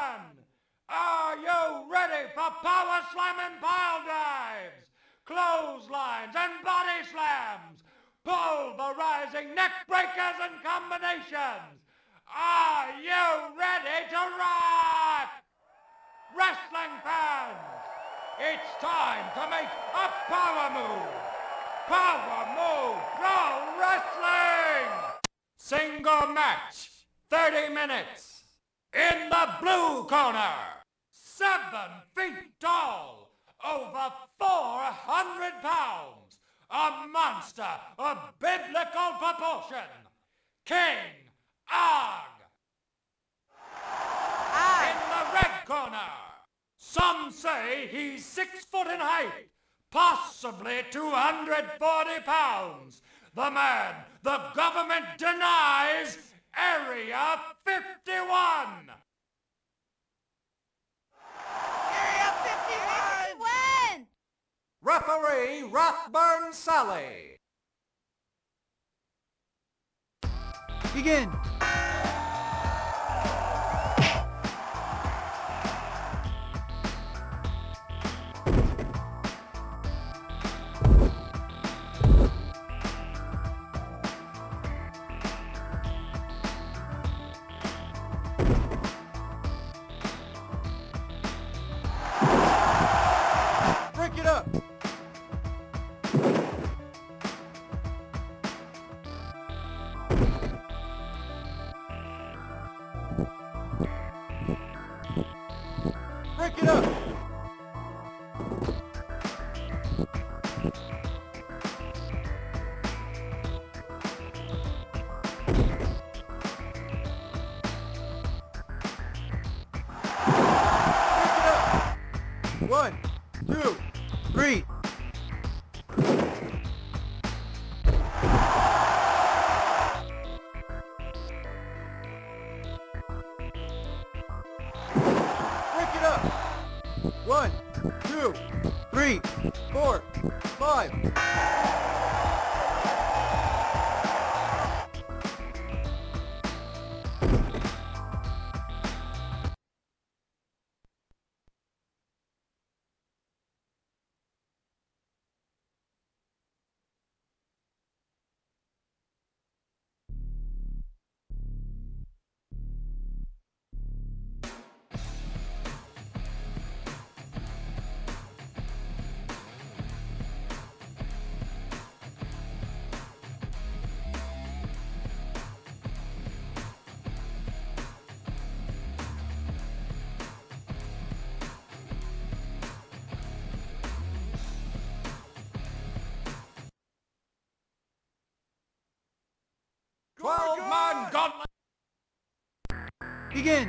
Are you ready for power slamming pile drives, clotheslines and body slams, pulverizing neck breakers and combinations? Are you ready to rock? Wrestling fans, it's time to make a power move. Power Move Pro Wrestling! Single match, 30 minutes. In the blue corner, 7 feet tall, over 400 pounds, a monster of biblical proportion, King Og. In the red corner, some say he's 6 foot in height, possibly 240 pounds. The man the government denies, Area 51. Area 51! Referee Rathburn Sally. Begin. Break it up. Break it up. One, two, three. Break it up. 1, 2, 3, 4, 5. 12-man gauntlet. Begin.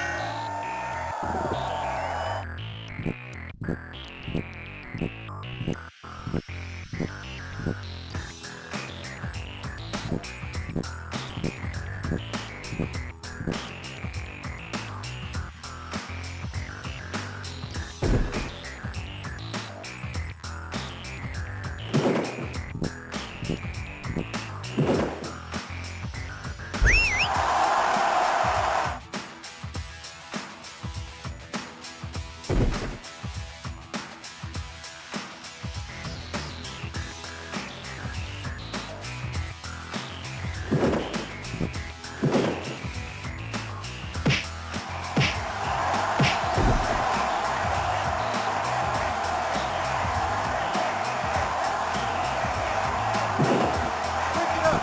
Break it up.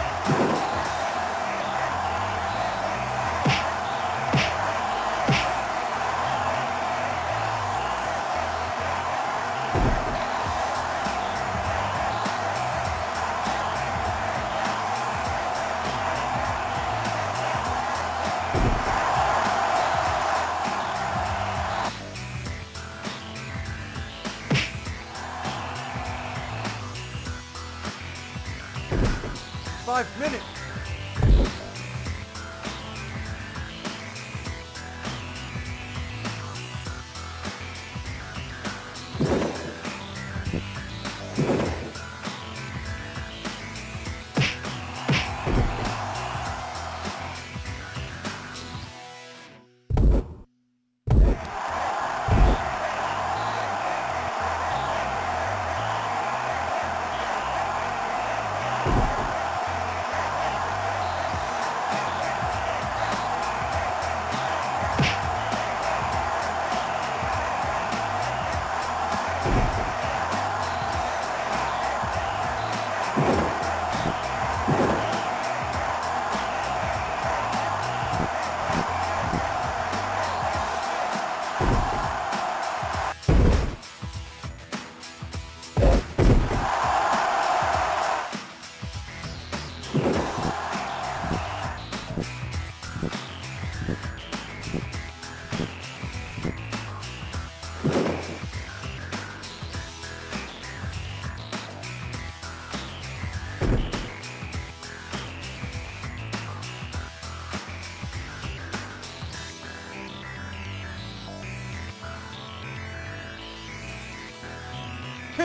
5 minutes.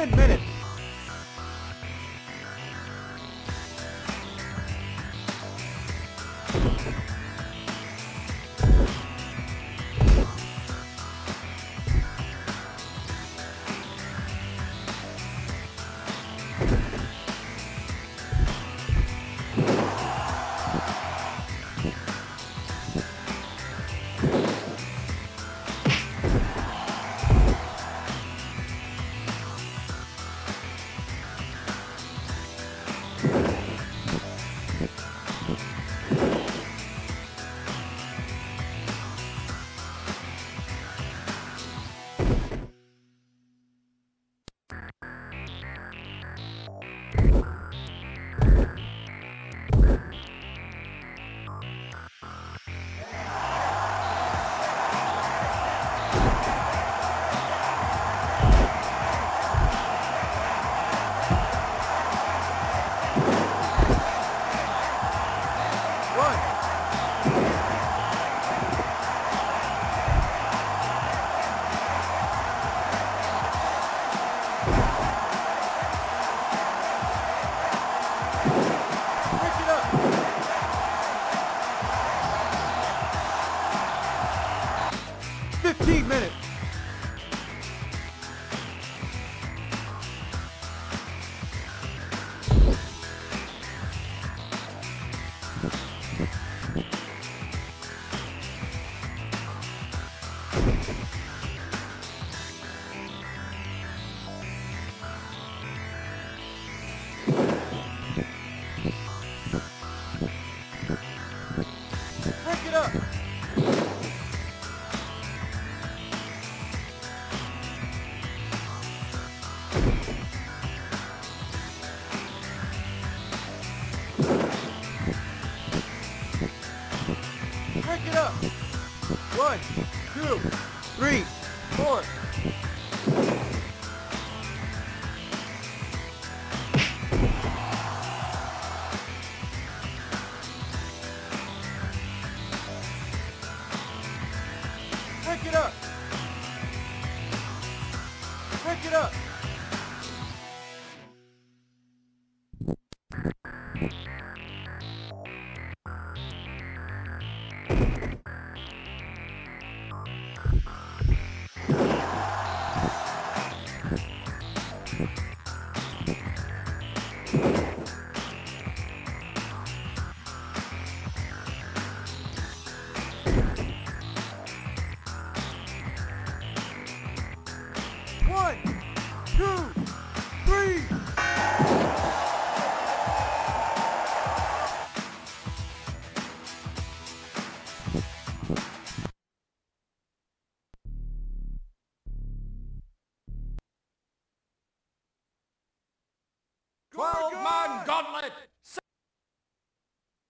10 minutes. Break it up. 15 minutes. Break it up. Break it up. 1, 2, 3, 4. Break it up. Break it up. One, two,